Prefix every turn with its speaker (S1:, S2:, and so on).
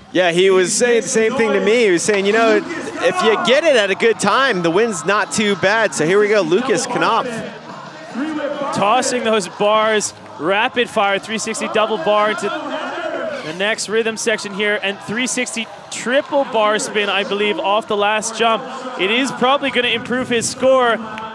S1: Yeah, he was saying the same thing to me. He was saying, you know, if you get it at a good time, the wind's not too bad. So here we go, Lukas Knopf.
S2: Tossing those bars, rapid fire, 360 double bar into the next rhythm section here, and 360 triple bar spin, I believe, off the last jump. It is probably going to improve his score.